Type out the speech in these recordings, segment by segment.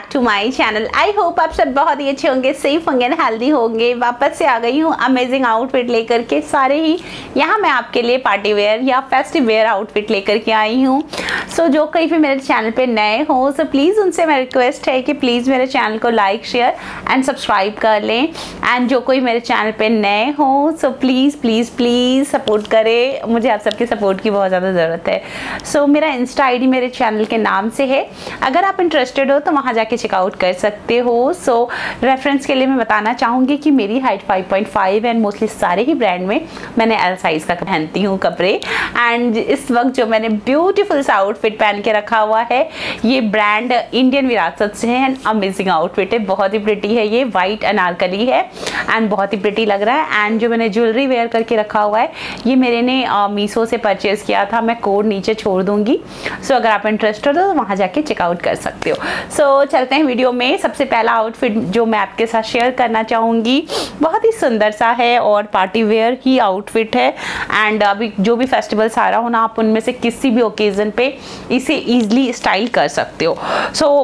Back to my channel. I hope आप सब बहुत ही अच्छे होंगे, सेफ होंगे, हेल्दी होंगे। वापस से आ गई हूँ अमेजिंग आउटफिट लेकर के। सारे ही यहाँ मैं आपके लिए पार्टी वेयर या फेस्टिव वेयर आउटफिट लेकर के आई हूँ। सो जो कहीं भी मेरे चैनल पे नए हो सो प्लीज़ उनसे मेरी रिक्वेस्ट है कि प्लीज़ मेरे चैनल को लाइक शेयर एंड सब्सक्राइब कर लें। एंड जो कोई मेरे चैनल पे नए हो so please please please support करें। मुझे आप सबके सपोर्ट की बहुत ज़्यादा ज़रूरत है। सो मेरा इंस्टा आईडी मेरे चैनल के नाम से है, अगर आप इंटरेस्टेड हो तो वहाँ जाके चेकआउट कर सकते हो। सो रेफरेंस के लिए मैं बताना चाहूँगी कि मेरी हाइट 5.5 एंड मोस्टली सारे ही ब्रांड में मैंने एल साइज़ का पहनती हूँ कपड़े। एंड इस वक्त जो मैंने ब्यूटीफुल सा आउटफिट पहन के रखा हुआ है ये ब्रांड इंडियन विरासत से है एंड अमेजिंग आउटफिट है, बहुत ही प्रिटी है। ये वाइट अनारकली है एंड बहुत ही प्रिटी लग रहा है। एंड जो मैंने ज्वेलरी वेयर करके रखा हुआ है ये मेरे ने मीशो से परचेज़ किया था, मैं कोड नीचे छोड़ दूँगी। सो अगर आप इंटरेस्टेड हो तो वहाँ जाके चेकआउट कर सकते हो। सो चलते हैं वीडियो में। सबसे पहला आउटफिट जो मैं आपके साथ शेयर करना चाहूँगी बहुत ही सुंदर सा है और पार्टी वेयर ही आउटफिट है। एंड अभी जो भी फेस्टिवल्स आ रहा हो ना, आप उनमें से किसी भी ओकेज़न पे इसे ईजिली स्टाइल कर सकते हो। सो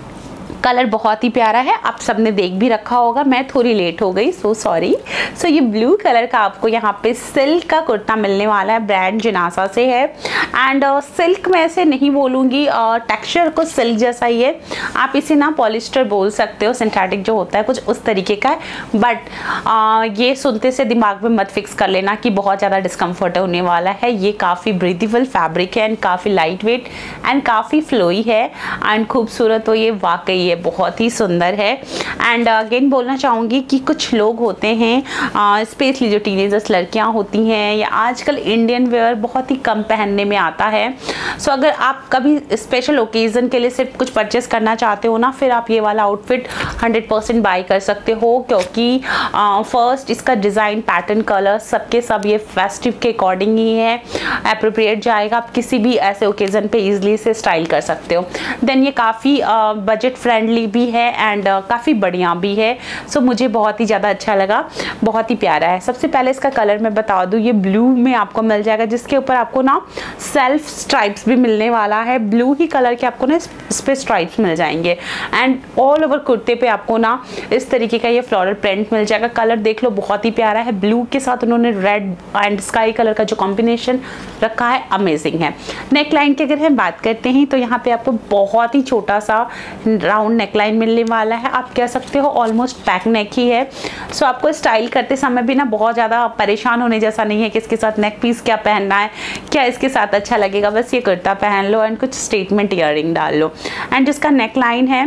कलर बहुत ही प्यारा है, आप सबने देख भी रखा होगा, मैं थोड़ी लेट हो गई सो सॉरी। सो ये ब्लू कलर का आपको यहाँ पे सिल्क का कुर्ता मिलने वाला है, ब्रांड जिनासा से है। एंड सिल्क में ऐसे नहीं बोलूँगी, टेक्सचर कुछ सिल्क जैसा ही है, आप इसे ना पॉलिस्टर बोल सकते हो, सिंथेटिक जो होता है कुछ उस तरीके का है। बट ये सुनते से दिमाग में मत फिक्स कर लेना कि बहुत ज़्यादा डिस्कम्फर्ट होने वाला है। ये काफ़ी ब्रीथेबल फैब्रिक है एंड काफ़ी लाइट वेट एंड काफ़ी फ्लोई है एंड खूबसूरत। तो ये वाकई बहुत ही सुंदर है। एंड अगेन बोलना चाहूँगी कि कुछ लोग होते हैं स्पेशली जो टीनेजर्स लड़कियां होती हैं या आजकल इंडियन वेयर बहुत ही कम पहनने में आता है। सो अगर आप कभी स्पेशल ओकेज़न के लिए सिर्फ कुछ परचेस करना चाहते हो ना, फिर आप ये वाला आउटफिट 100% बाई कर सकते हो, क्योंकि फर्स्ट इसका डिज़ाइन पैटर्न कलर सबके सब ये फेस्टिव के अकॉर्डिंग ही है, अप्रोप्रिएट जाएगा। आप किसी भी ऐसे ओकेज़न पे ईजिली से स्टाइल कर सकते हो। देन ये काफ़ी बजट फ्रेंडली भी है एंड काफ़ी बढ़िया भी है। सो मुझे बहुत ही ज़्यादा अच्छा लगा, बहुत ही प्यारा है। सबसे पहले इसका कलर मैं बता दूँ, ये ब्लू में आपको मिल जाएगा, जिसके ऊपर आपको ना सेल्फ स्ट्राइप्स भी मिलने वाला है। ब्लू ही कलर के आपको ना इस पे स्ट्राइप्स मिल जाएंगे एंड ऑल ओवर कुर्ते पे आपको ना इस तरीके का ये फ्लोरल प्रिंट मिल जाएगा। कलर देख लो बहुत ही प्यारा है, ब्लू के साथ उन्होंने रेड एंड स्काई कलर का जो कॉम्बिनेशन रखा है अमेजिंग है। नेक लाइन की अगर हम बात करते हैं तो यहाँ पे आपको बहुत ही छोटा सा राउंड नेक लाइन मिलने वाला है, आप कह सकते हो ऑलमोस्ट पैक नेक ही है। सो आपको स्टाइल करते समय भी ना बहुत ज़्यादा परेशान होने जैसा नहीं है कि इसके साथ नेक पीस क्या पहनना है, क्या इसके साथ अच्छा लगेगा। बस ये कुर्ता पहन लो एंड कुछ स्टेटमेंट ईयरिंग डाल लो। एंड जिसका नेक लाइन है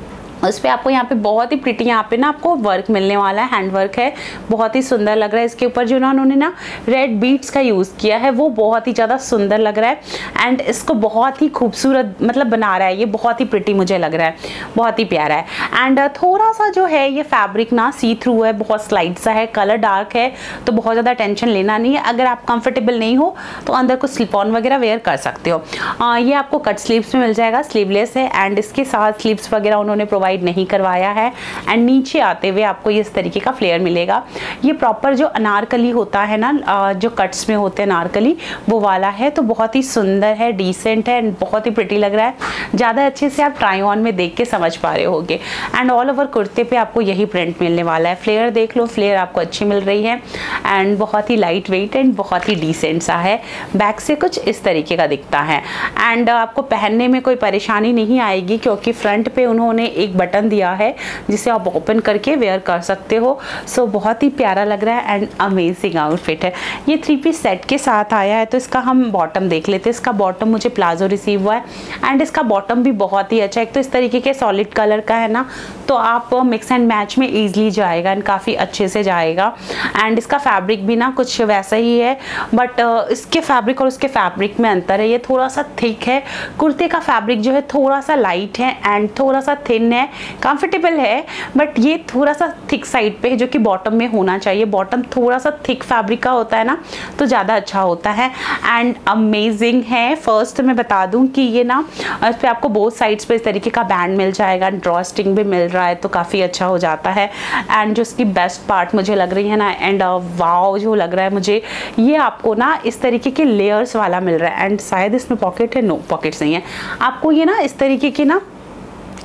उस पर आपको यहाँ पे बहुत ही प्रिटी यहाँ पे ना आपको वर्क मिलने वाला है, हैंड वर्क है, बहुत ही सुंदर लग रहा है। इसके ऊपर जो ना उन्होंने ना रेड बीड्स का यूज़ किया है वो बहुत ही ज़्यादा सुंदर लग रहा है एंड इसको बहुत ही खूबसूरत मतलब बना रहा है। ये बहुत ही प्रिटी मुझे लग रहा है, बहुत ही प्यारा है। एंड थोड़ा सा जो है ये फैब्रिक ना सी थ्रू है, बहुत स्लाइड सा है, कलर डार्क है तो बहुत ज़्यादा टेंशन लेना नहीं है। अगर आप कंफर्टेबल नहीं हो तो अंदर कुछ स्लिप ऑन वगैरह वेयर कर सकते हो। ये आपको कट स्लीव्स में मिल जाएगा, स्लीवलेस है एंड इसके साथ स्लीव्स वगैरह उन्होंने प्रोवाइड नहीं करवाया है। एंड नीचे आते हुए आपको इस तरीके का फ्लेयर मिलेगा। ये प्रॉपर जो अनारकली होता है ना, जो कट्स में होते हैं अनारकली, वो वाला है। तो बहुत ही सुंदर है, डिसेंट है एंड बहुत ही प्रिटी लग रहा है। ज़्यादा अच्छे से आप ट्राई ऑन में देख के समझ पा रहे होगे। एंड ऑल ओवर कुर्ते पे आपको यही प्रिंट मिलने वाला है। फ्लेयर देख लो, फ्लेयर आपको अच्छी मिल रही है एंड बहुत ही लाइट वेट एंड बहुत ही डिसेंट सा है। बैक से कुछ इस तरीके का दिखता है एंड आपको पहनने में कोई परेशानी नहीं आएगी, क्योंकि फ्रंट पे उन्होंने एक बटन दिया है जिसे आप ओपन करके वेयर कर सकते हो। सो बहुत ही प्यारा लग रहा है एंड अमेजिंग आउटफिट है। ये 3 पीस सेट के साथ आया है। तो इसका हम बॉटम देख लेते हैं। इसका बॉटम मुझे प्लाजो रिसीव हुआ है एंड इसका बॉटम भी बहुत ही अच्छा है। एक तो इस तरीके के सॉलिड कलर का है ना, तो आप मिक्स एंड मैच में ईजिली जाएगा एंड काफ़ी अच्छे से जाएगा। एंड इसका फैब्रिक भी ना कुछ वैसा ही है, बट इसके फैब्रिक और उसके फैब्रिक में अंतर है। ये थोड़ा सा थिक है, कुर्ते का फैब्रिक जो है थोड़ा सा लाइट है एंड थोड़ा सा थिन है, कंफर्टेबल है, बट ये थोड़ा सा थिक साइड पे है जो कि बॉटम में होना चाहिए। बॉटम थोड़ा सा थिक फैब्रिक का होता है ना तो ज़्यादा अच्छा होता है एंड अमेजिंग है। फर्स्ट मैं बता दूं कि ये ना इस पर आपको बोथ साइड्स पे इस तरीके का बैंड मिल जाएगा, ड्रॉ स्टिंग भी मिल रहा है तो काफ़ी अच्छा हो जाता है। एंड जो इसकी बेस्ट पार्ट मुझे लग रही है ना, एंड वाव जो लग रहा है मुझे, ये आपको ना इस तरीके के लेयर्स वाला मिल रहा है एंड शायद इसमें पॉकेट है, नो पॉकेट्स नहीं है। आपको ये ना इस तरीके की ना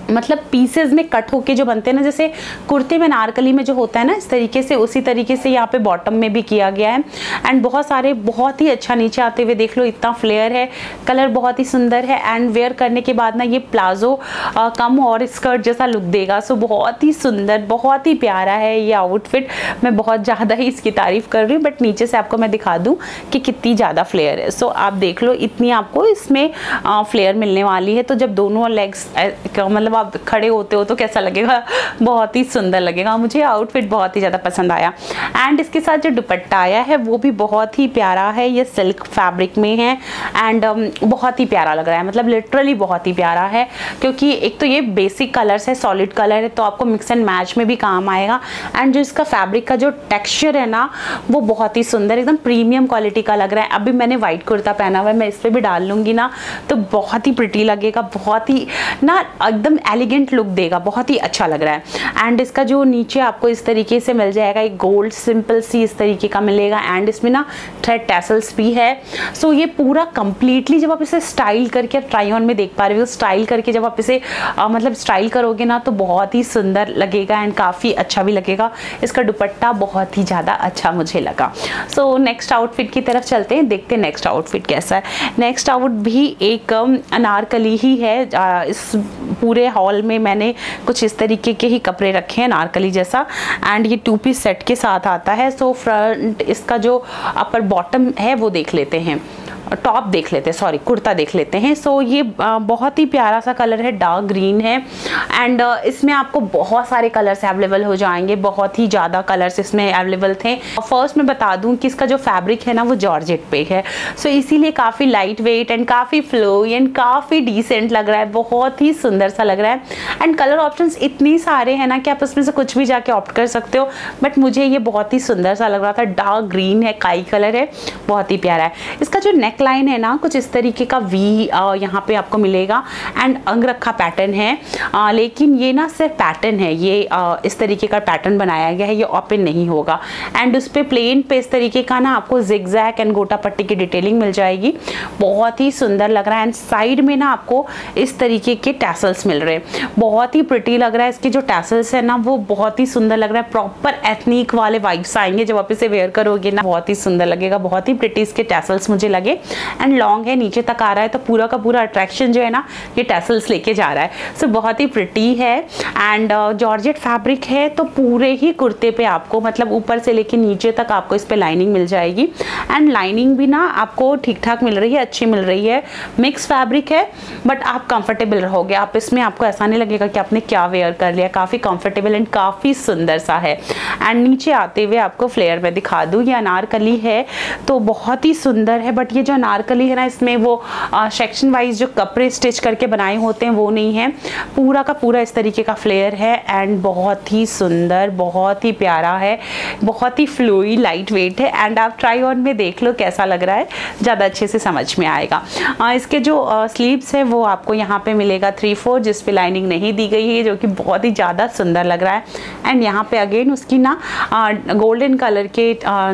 मतलब पीसेज में कट होके जो बनते हैं ना, जैसे कुर्ते में नारकली में जो होता है ना इस तरीके से, उसी तरीके से यहाँ पे बॉटम में भी किया गया है। एंड बहुत सारे, बहुत ही अच्छा नीचे आते हुए देख लो, इतना फ्लेयर है, कलर बहुत ही सुंदर है। एंड वेयर करने के बाद ना ये प्लाजो कम और स्कर्ट जैसा लुक देगा। सो बहुत ही सुंदर, बहुत ही प्यारा है ये आउटफिट। मैं बहुत ज़्यादा ही इसकी तारीफ कर रही हूँ, बट नीचे से आपको मैं दिखा दूँ कि कितनी ज़्यादा फ्लेयर है। सो आप देख लो, इतनी आपको इसमें फ्लेयर मिलने वाली है। तो जब दोनों लेग्स मतलब आप खड़े होते हो तो कैसा लगेगा, बहुत ही सुंदर लगेगा। मुझे आउटफिट बहुत ही ज़्यादा पसंद आया। एंड इसके साथ जो दुपट्टा आया है वो भी बहुत ही प्यारा है, ये सिल्क फैब्रिक में है। एंड बहुत ही प्यारा लग रहा है, मतलब लिटरली बहुत ही प्यारा है, क्योंकि एक तो ये बेसिक कलर्स है, सॉलिड कलर है, तो आपको मिक्स एंड मैच में भी काम आएगा। एंड जो इसका फैब्रिक का जो टेक्सचर है ना, वो बहुत ही सुंदर, एकदम प्रीमियम क्वालिटी का लग रहा है। अभी मैंने व्हाइट कुर्ता पहना हुआ है, मैं इस पर भी डाल लूँगी ना तो बहुत ही प्रिटी लगेगा, बहुत ही ना एकदम एलिगेंट लुक देगा, बहुत ही अच्छा लग रहा है। एंड इसका जो नीचे आपको इस तरीके से मिल जाएगा, एक गोल्ड सिंपल सी इस तरीके का मिलेगा। एंड इसमें ना थ्रेड टैसल्स भी है। सो ये पूरा कंप्लीटली जब आप इसे स्टाइल करके, ट्राई ऑन में देख पा रहे हो, स्टाइल करके जब आप इसे मतलब स्टाइल करोगे ना तो बहुत ही सुंदर लगेगा एंड काफ़ी अच्छा भी लगेगा। इसका दुपट्टा बहुत ही ज़्यादा अच्छा मुझे लगा। सो नेक्स्ट आउटफिट की तरफ चलते हैं, देखते हैं नेक्स्ट आउटफिट कैसा है। नेक्स्ट आउट भी एक अनारकली ही है। इस पूरे हॉल में मैंने कुछ इस तरीके के ही कपड़े रखे हैं अनारकली जैसा। एंड ये 2 पीस सेट के साथ आता है। सो फ्रंट इसका जो अपर बॉटम है वो देख लेते हैं, टॉप देख लेते हैं, सॉरी कुर्ता देख लेते हैं। सो ये बहुत ही प्यारा सा कलर है, डार्क ग्रीन है। एंड इसमें आपको बहुत सारे कलर्स अवेलेबल हो जाएंगे, बहुत ही ज़्यादा कलर्स इसमें अवेलेबल थे। फर्स्ट मैं बता दूं कि इसका जो फैब्रिक है ना वो जॉर्जेट पे है। सो इसीलिए काफ़ी लाइट वेट एंड काफ़ी फ्लोई एंड काफ़ी डिसेंट लग रहा है, बहुत ही सुंदर सा लग रहा है। एंड कलर ऑप्शंस इतनी सारे हैं ना कि आप उसमें से कुछ भी जाके ऑप्ट कर सकते हो, बट मुझे ये बहुत ही सुंदर सा लग रहा था। डार्क ग्रीन है, काई कलर है, बहुत ही प्यारा है। इसका जो नेक लाइन है ना, कुछ इस तरीके का वी यहाँ पे आपको मिलेगा। एंड अंगरखा पैटर्न है, लेकिन ये ना सिर्फ पैटर्न है, ये इस तरीके का पैटर्न बनाया गया है, ये ओपन नहीं होगा। एंड उस पे प्लेन पे इस तरीके का ना आपको जिगजैग एंड गोटा पट्टी की डिटेलिंग मिल जाएगी, बहुत ही सुंदर लग रहा है। एंड साइड में ना आपको इस तरीके के टैसल्स मिल रहे हैं, बहुत ही प्रिटी लग रहा है। इसके जो टैसल्स है ना वो बहुत ही सुंदर लग रहा है, प्रॉपर एथनिक वाले वाइब्स आएंगे जब आप इसे वेयर करोगे ना, बहुत ही सुंदर लगेगा, बहुत ही प्रिटी इसके टैसल्स मुझे लगे। एंड लॉन्ग है, नीचे तक आ रहा है, तो पूरा का पूरा अट्रैक्शन जो है ना ये टैसल्स लेके जा रहा है। सो बहुत ही प्रिटी है। एंड जॉर्जेट फैब्रिक है, तो पूरे ही कुर्ते पे आपको मतलब ऊपर से लेके नीचे तक आपको इस पे लाइनिंग मिल जाएगी। एंड लाइनिंग भी ना आपको ठीक ठाक मिल रही है, अच्छी मिल रही है। मिक्स फैब्रिक है, बट आप कंफर्टेबल रहोगे, आप इसमें आपको ऐसा नहीं लगेगा कि आपने क्या वेयर कर लिया, काफ़ी कंफर्टेबल एंड काफ़ी सुंदर सा है। एंड नीचे आते हुए आपको फ्लेयर में दिखा दूँ, ये अनारकली है तो बहुत ही सुंदर है, बट ये जो अनारकली है ना इसमें वो सेक्शन वाइज जो कपड़े स्टिच करके बनाए होते हैं वो नहीं है, पूरा का पूरा इस तरीके का फ्लेयर है। एंड बहुत ही सुंदर, बहुत ही प्यारा है, बहुत ही फ्लूई, लाइट वेट है। एंड आप ट्राई ऑन में देख लो कैसा लग रहा है, ज़्यादा अच्छे से समझ में आएगा। इसके जो स्लीव्स है वो आपको यहाँ पे मिलेगा 3/4, जिस पे लाइनिंग नहीं दी गई है, जो कि बहुत ही ज़्यादा सुंदर लग रहा है। एंड यहाँ पे अगेन उसकी ना गोल्डन कलर के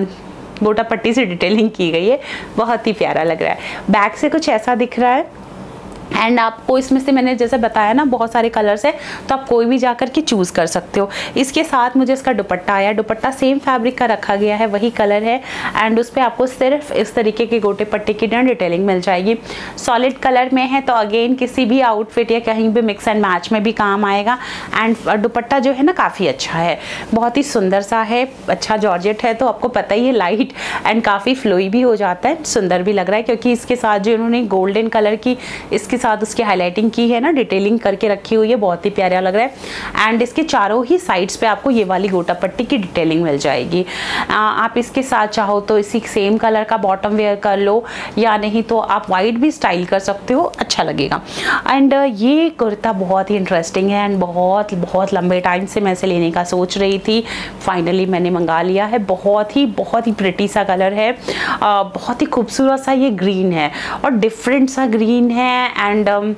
गोटा पट्टी से डिटेलिंग की गई है, बहुत ही प्यारा लग रहा है। बैक से कुछ ऐसा दिख रहा है। एंड आपको इसमें से मैंने जैसे बताया ना बहुत सारे कलर्स है, तो आप कोई भी जाकर के चूज़ कर सकते हो। इसके साथ मुझे इसका दुपट्टा आया, दुपट्टा सेम फैब्रिक का रखा गया है, वही कलर है। एंड उस पर आपको सिर्फ इस तरीके के गोटे पट्टे की डिटेलिंग मिल जाएगी। सॉलिड कलर में है, तो अगेन किसी भी आउटफिट या कहीं भी मिक्स एंड मैच में भी काम आएगा। एंड दुपट्टा जो है ना काफ़ी अच्छा है, बहुत ही सुंदर सा है, अच्छा जॉर्जेट है, तो आपको पता ही है लाइट एंड काफ़ी फ्लोई भी हो जाता है, सुंदर भी लग रहा है। क्योंकि इसके साथ जो इन्होंने गोल्डन कलर की इसके साथ उसकी हाईलाइटिंग की है ना, डिटेलिंग करके रखी हुई है, बहुत ही प्यारा लग रहा है। एंड इसके चारों ही साइड्स पे आपको ये वाली गोटा पट्टी की डिटेलिंग मिल जाएगी। आप इसके साथ चाहो तो इसी सेम कलर का बॉटम वेयर कर लो, या नहीं तो आप वाइट भी स्टाइल कर सकते हो, अच्छा लगेगा। एंड ये कुर्ता बहुत ही इंटरेस्टिंग है एंड बहुत बहुत लंबे टाइम से मैं इसे लेने का सोच रही थी, फाइनली मैंने मंगा लिया है। बहुत ही प्रिटी सा कलर है, बहुत ही खूबसूरत सा ये ग्रीन है और डिफरेंट सा ग्रीन है। एंड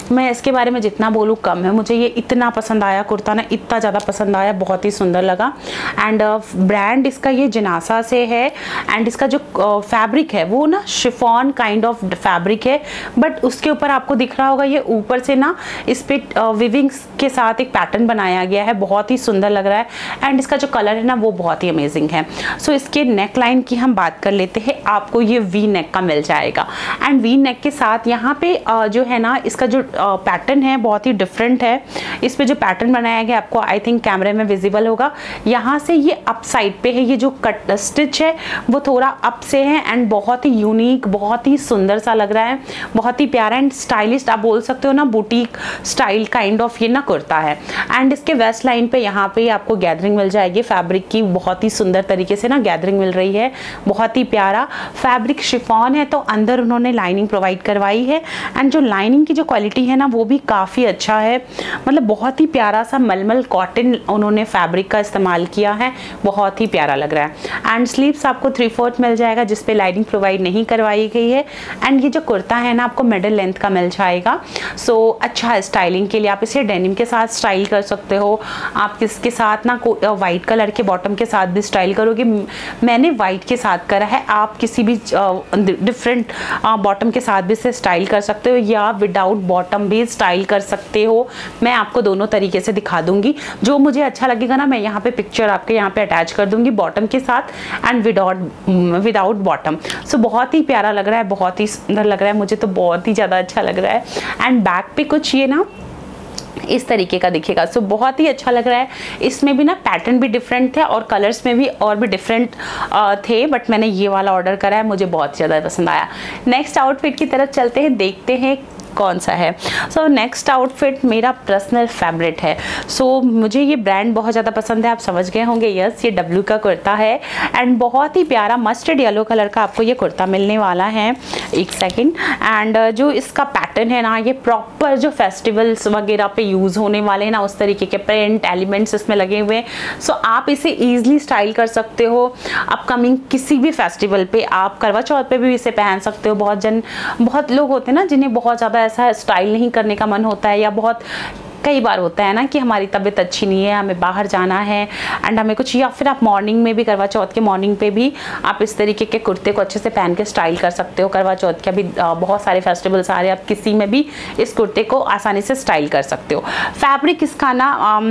मैं इसके बारे में जितना बोलूँ कम है। मुझे ये इतना पसंद आया कुर्ता ना, इतना ज़्यादा पसंद आया, बहुत ही सुंदर लगा। एंड ब्रांड इसका ये जिनासा से है। एंड इसका जो फैब्रिक है वो ना शिफॉन काइंड ऑफ फैब्रिक है, बट उसके ऊपर आपको दिख रहा होगा ये ऊपर से ना इस पे विविंग्स के साथ एक पैटर्न बनाया गया है, बहुत ही सुंदर लग रहा है। एंड इसका जो कलर है ना वो बहुत ही अमेजिंग है। सो इसके नेक लाइन की हम बात कर लेते हैं। आपको ये वी नेक का मिल जाएगा। एंड वी नेक के साथ यहाँ पे जो है ना इसका जो पैटर्न है बहुत ही डिफरेंट है। इस पे जो पैटर्न बनाया गया आपको आई थिंक कैमरे में विजिबल होगा। यहाँ से ये अप साइड पे है, ये जो कट स्टिच है वो थोड़ा अप से है एंड बहुत ही यूनिक, बहुत ही सुंदर सा लग रहा है, बहुत ही प्यारा एंड स्टाइलिश आप बोल सकते हो ना, बुटीक स्टाइल काइंड ऑफ ये ना कुर्ता है। एंड इसके वेस्ट लाइन पे यहाँ पे आपको गैदरिंग मिल जाएगी फैब्रिक की, बहुत ही सुंदर तरीके से ना गैदरिंग मिल रही है, बहुत ही प्यारा फैब्रिक शिफॉन है। तो अंदर उन्होंने लाइनिंग प्रोवाइड करवाई है एंड जो लाइनिंग की जो क्वालिटी है ना वो भी काफ़ी अच्छा है, मतलब बहुत ही प्यारा सा मलमल कॉटन उन्होंने फैब्रिक का इस्तेमाल किया है, बहुत ही प्यारा लग रहा है। एंड स्लीव्स आपको 3/4 मिल जाएगा जिसपे लाइनिंग प्रोवाइड नहीं करवाई गई है। एंड ये जो कुर्ता है ना आपको मिडिल लेंथ का मिल जाएगा। सो अच्छा है स्टाइलिंग के लिए, आप इसे डेनिम के साथ स्टाइल कर सकते हो, आप इसके साथ ना वाइट कलर के बॉटम के साथ भी स्टाइल करोगे। मैंने वाइट के साथ करा है, आप किसी भी डिफरेंट बॉटम के साथ भी इसे स्टाइल कर सकते हो या विदाउट बॉटम भी स्टाइल कर सकते हो। मैं आपको दोनों तरीके से दिखा दूंगी, जो मुझे अच्छा लगेगा ना मैं यहाँ पे पिक्चर आपके यहाँ पे अटैच कर दूंगी बॉटम के साथ एंड विदाउट बॉटम। सो बहुत ही प्यारा लग रहा है, बहुत ही सुंदर लग रहा है, मुझे तो बहुत ही ज़्यादा अच्छा लग रहा है। एंड बैक पे कुछ ये ना इस तरीके का दिखेगा। सो बहुत ही अच्छा लग रहा है। इसमें भी ना पैटर्न भी डिफरेंट थे और कलर्स में भी और भी डिफरेंट थे, बट मैंने ये वाला ऑर्डर करा है, मुझे बहुत ज़्यादा पसंद आया। नेक्स्ट आउटफिट की तरफ चलते हैं, देखते हैं कौन सा है। सो नेक्स्ट आउटफिट मेरा पर्सनल फेवरेट है। सो मुझे ये ब्रांड बहुत ज़्यादा पसंद है, आप समझ गए होंगे। यस, ये डब्ल्यू का कुर्ता है एंड बहुत ही प्यारा मस्टर्ड येलो कलर का आपको ये कुर्ता मिलने वाला है। एक सेकेंड। एंड जो इसका पैटर्न है ना ये प्रॉपर जो फेस्टिवल्स वगैरह पे यूज़ होने वाले हैं ना उस तरीके के प्रिंट एलिमेंट्स इसमें लगे हुए हैं। सो आप इसे ईजिली स्टाइल कर सकते हो अपकमिंग किसी भी फेस्टिवल पे। आप करवा चौथ पे भी इसे पहन सकते हो। बहुत लोग होते हैं ना जिन्हें बहुत ज़्यादा ऐसा स्टाइल नहीं करने का मन होता है, या बहुत कई बार होता है ना कि हमारी तबीयत अच्छी नहीं है, हमें बाहर जाना है एंड हमें कुछ, या फिर आप मॉर्निंग में भी करवा चौथ के मॉर्निंग पे भी आप इस तरीके के कुर्ते को अच्छे से पहन के स्टाइल कर सकते हो। करवा चौथ के भी बहुत सारे फेस्टिवल्स आ रहे हैं, आप किसी में भी इस कुर्ते को आसानी से स्टाइल कर सकते हो। फैब्रिक इसका ना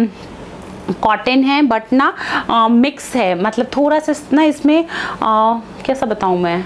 कॉटन है बट ना मिक्स है, मतलब थोड़ा सा ना इसमें कैसा बताऊँ मैं,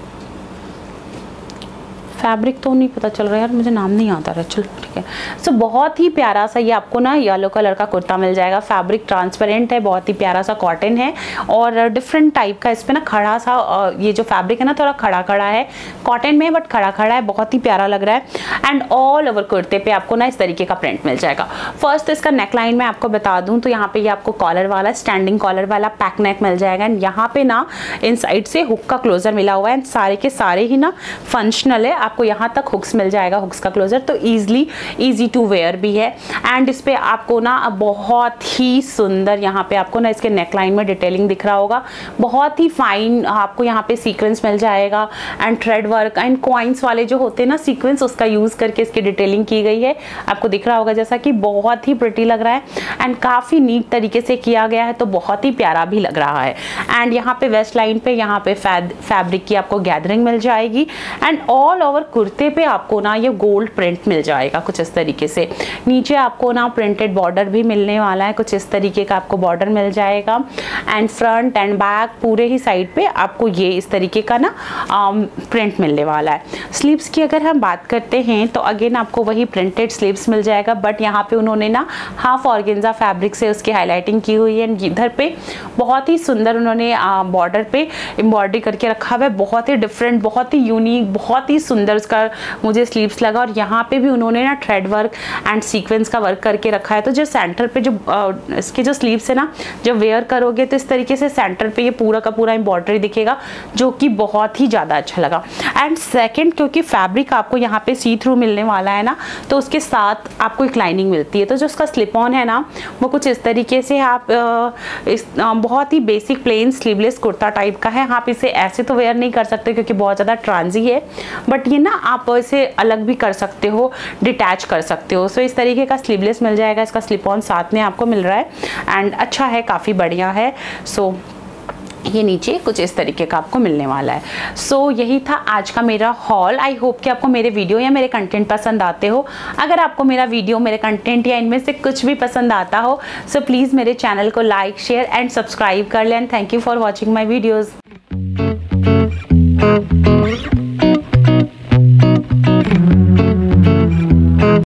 फैब्रिक तो नहीं पता चल रहा है यार, मुझे नाम नहीं आता रहा, चलो ठीक है। सो बहुत ही प्यारा सा ये आपको ना येलो कलर का कुर्ता मिल जाएगा। फैब्रिक ट्रांसपेरेंट है, बहुत ही प्यारा सा कॉटन है और डिफरेंट टाइप का इस पे ना खड़ा सा ये जो फैब्रिक है ना थोड़ा खड़ा खड़ा है, कॉटन में बट खड़ा खड़ा है, बहुत ही प्यारा लग रहा है। एंड ऑल ओवर कुर्ते पे आपको ना इस तरीके का प्रिंट मिल जाएगा। फर्स्ट इसका नेक लाइन में आपको बता दूँ तो यहाँ पे ये आपको कॉलर वाला स्टैंडिंग कॉलर वाला पैक नेक मिल जाएगा। एंड यहाँ पे ना इन साइड से हुक का क्लोजर मिला हुआ है एंड सारे के सारे ही ना फंक्शनल है, आपको यहाँ तक हुक्स मिल जाएगा, हुक्स का क्लोजर, तो इजी टू वेयर भी है। एंड इस पे आपको ना बहुत ही सुंदर यहाँ पे आपको ना इसके नेक लाइन में डिटेलिंग दिख रहा होगा, बहुत ही फाइन आपको यहाँ पे सीक्वेंस मिल जाएगा and thread work and coins वाले जो होते हैं ना सीक्वेंस, उसका यूज करके इसकी डिटेलिंग की गई है, आपको दिख रहा होगा जैसा कि बहुत ही प्रिटी लग रहा है एंड काफी नीट तरीके से किया गया है, तो बहुत ही प्यारा भी लग रहा है। एंड यहाँ पे वेस्ट लाइन पे यहाँ पे फैब्रिक की आपको गैदरिंग मिल जाएगी एंड ऑल ओवर कुर्ते पे आपको ना ये गोल्ड प्रिंट मिल जाएगा कुछ इस तरीके से। नीचे आपको ना प्रिंटेड बॉर्डर भी मिलने वाला है, कुछ इस तरीके का आपको बॉर्डर मिल जाएगा एंड फ्रंट एंड बैक पूरे ही साइड पे आपको ये इस तरीके का ना प्रिंट मिलने वाला है। स्लीव्स की अगर हम बात करते हैं तो अगेन आपको वही प्रिंटेड स्लीव्स मिल जाएगा, बट यहाँ पे उन्होंने ना हाफ ऑर्गेन्जा फैब्रिक से उसकी हाईलाइटिंग की हुई है। इधर पे बहुत ही सुंदर उन्होंने बॉर्डर पे एम्ब्रॉयडरी करके रखा हुआ है, बहुत ही डिफरेंट, बहुत ही यूनिक, बहुत ही सुंदर उसका मुझे स्लीव्स लगा। और यहाँ पे भी उन्होंने ना थ्रेड वर्क एंड सीक्वेंस का वर्क करके रखा है, तो जो सेंटर पे जो इसके जो स्लीव्स है ना जब वेयर करोगे तो इस तरीके से सेंटर पे ये पूरा का पूरा एम्ब्रॉयडरी दिखेगा, जो कि बहुत ही ज़्यादा अच्छा लगा। एंड सेकंड, क्योंकि फैब्रिक आपको यहाँ पे सी थ्रू मिलने वाला है ना, तो उसके साथ आपको एक लाइनिंग मिलती है। तो जो उसका स्लिप ऑन है ना, वो कुछ इस तरीके से आप बहुत ही basic plain sleeveless kurta type का है। आप इसे ऐसे तो वेयर नहीं कर सकते क्योंकि बहुत ज़्यादा ट्रांजी है, बट ये ना आप इसे अलग भी कर सकते हो, डिटैच कर सकते हो। सो इस तरीके का स्लीवलेस मिल जाएगा, इसका स्लिप ऑन साथ में आपको मिल रहा है एंड अच्छा है, काफ़ी बढ़िया है। सो ये नीचे कुछ इस तरीके का आपको मिलने वाला है। सो यही था आज का मेरा हॉल। आई होप कि आपको मेरे वीडियो या मेरे कंटेंट पसंद आते हो। अगर आपको मेरा वीडियो, मेरे कंटेंट या इनमें से कुछ भी पसंद आता हो, सो प्लीज़ मेरे चैनल को लाइक, शेयर एंड सब्सक्राइब कर लें। Thank you for watching my videos.